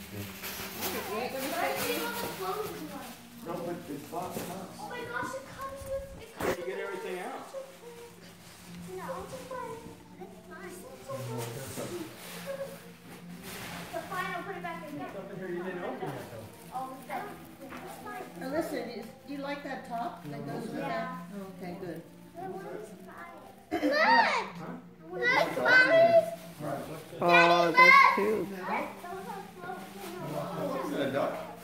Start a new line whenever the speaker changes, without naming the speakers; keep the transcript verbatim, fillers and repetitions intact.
No, but it's box box.
Oh my gosh, it comes with it comes
You get everything out.
No, it's fine. It's fine. But fine, I'll put it back in there.
Something here you didn't open yet though.
Oh, that's it's fine.
Now listen, is, do you like that top that goes with
Yeah.
that? Oh, okay, good.
I want to try it. Look! Look, Mommy!
Oh, that's cute.
Those are floating.
Is it a duck?